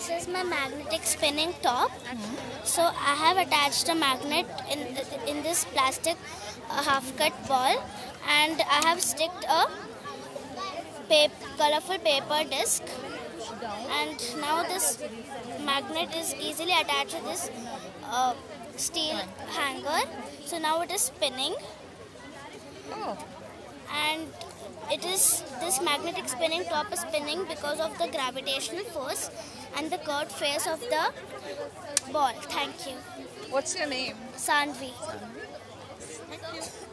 This is my magnetic spinning top. So I have attached a magnet in this plastic half-cut ball, and I have sticked a colorful paper disc. And now this magnet is easily attached to this steel hanger. So now it is spinning. Oh. And this magnetic spinning top is spinning because of the gravitational force and the curved face of the ball. Thank you. What's your name? Sanvi. Thank you.